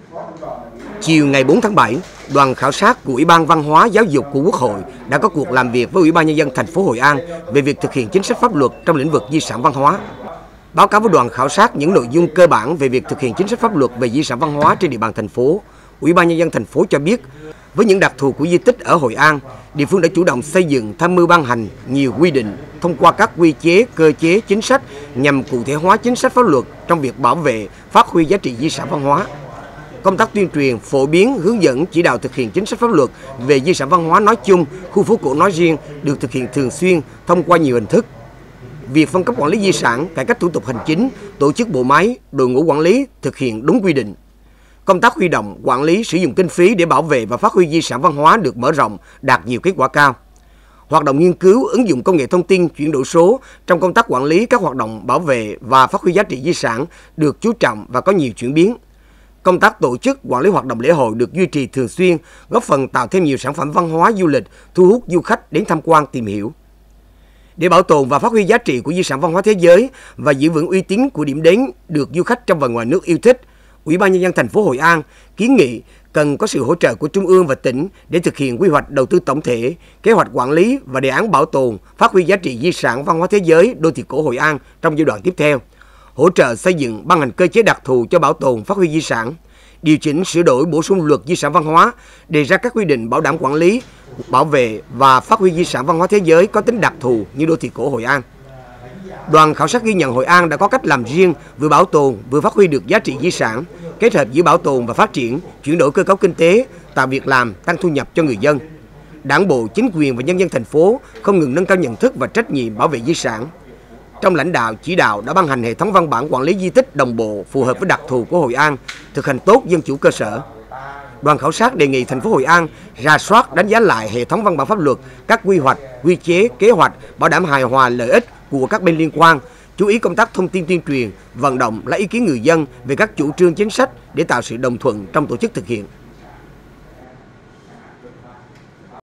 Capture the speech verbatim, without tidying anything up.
Chiều ngày bốn tháng bảy, đoàn khảo sát của Ủy ban Văn hóa Giáo dục của Quốc hội đã có cuộc làm việc với Ủy ban Nhân dân thành phố Hội An về việc thực hiện chính sách pháp luật trong lĩnh vực di sản văn hóa. Báo cáo với đoàn khảo sát những nội dung cơ bản về việc thực hiện chính sách pháp luật về di sản văn hóa trên địa bàn thành phố. Ủy ban Nhân dân thành phố cho biết, với những đặc thù của di tích ở Hội An, địa phương đã chủ động xây dựng, tham mưu ban hành nhiều quy định thông qua các quy chế, cơ chế, chính sách nhằm cụ thể hóa chính sách pháp luật trong việc bảo vệ, phát huy giá trị di sản văn hóa. Công tác tuyên truyền, phổ biến, hướng dẫn, chỉ đạo thực hiện chính sách pháp luật về di sản văn hóa nói chung, khu phố cổ nói riêng được thực hiện thường xuyên thông qua nhiều hình thức. Việc phân cấp quản lý di sản, cải cách thủ tục hành chính, tổ chức bộ máy, đội ngũ quản lý thực hiện đúng quy định. Công tác huy động, quản lý, sử dụng kinh phí để bảo vệ và phát huy di sản văn hóa được mở rộng, đạt nhiều kết quả cao. Hoạt động nghiên cứu, ứng dụng công nghệ thông tin, chuyển đổi số trong công tác quản lý các hoạt động bảo vệ và phát huy giá trị di sản được chú trọng và có nhiều chuyển biến. Công tác tổ chức, quản lý hoạt động lễ hội được duy trì thường xuyên, góp phần tạo thêm nhiều sản phẩm văn hóa du lịch, thu hút du khách đến tham quan tìm hiểu. Để bảo tồn và phát huy giá trị của di sản văn hóa thế giới và giữ vững uy tín của điểm đến được du khách trong và ngoài nước yêu thích, Ủy ban Nhân dân thành phố Hội An kiến nghị cần có sự hỗ trợ của Trung ương và tỉnh để thực hiện quy hoạch đầu tư tổng thể, kế hoạch quản lý và đề án bảo tồn, phát huy giá trị di sản văn hóa thế giới đô thị cổ Hội An trong giai đoạn tiếp theo. Hỗ trợ xây dựng ban hành cơ chế đặc thù cho bảo tồn, phát huy di sản, điều chỉnh, sửa đổi, bổ sung luật di sản văn hóa, đề ra các quy định bảo đảm quản lý, bảo vệ và phát huy di sản văn hóa thế giới có tính đặc thù như đô thị cổ Hội An. Đoàn khảo sát ghi nhận Hội An đã có cách làm riêng vừa bảo tồn vừa phát huy được giá trị di sản, kết hợp giữa bảo tồn và phát triển, chuyển đổi cơ cấu kinh tế, tạo việc làm, tăng thu nhập cho người dân. Đảng bộ, chính quyền và nhân dân thành phố không ngừng nâng cao nhận thức và trách nhiệm bảo vệ di sản. Trong lãnh đạo, chỉ đạo đã ban hành hệ thống văn bản quản lý di tích đồng bộ phù hợp với đặc thù của Hội An, thực hành tốt dân chủ cơ sở. Đoàn khảo sát đề nghị thành phố Hội An rà soát, đánh giá lại hệ thống văn bản pháp luật, các quy hoạch, quy chế, kế hoạch, bảo đảm hài hòa lợi ích của các bên liên quan, chú ý công tác thông tin tuyên truyền, vận động lấy ý kiến người dân về các chủ trương chính sách để tạo sự đồng thuận trong tổ chức thực hiện.